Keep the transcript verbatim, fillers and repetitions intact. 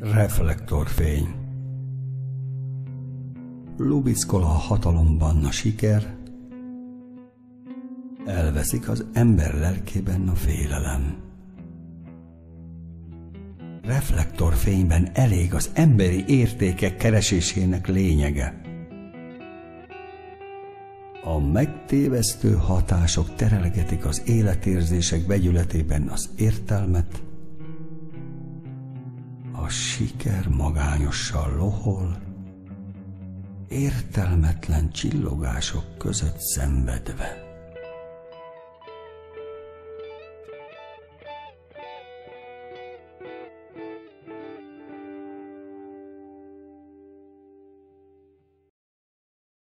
Reflektorfény. Lubickol a hatalomban a siker, elveszik az ember lelkében a félelem. Reflektorfényben elég az emberi értékek keresésének lényege. A megtévesztő hatások terelgetik az életérzések vegyületében az értelmet, a siker magányosan lohol, értelmetlen csillogások között szenvedve.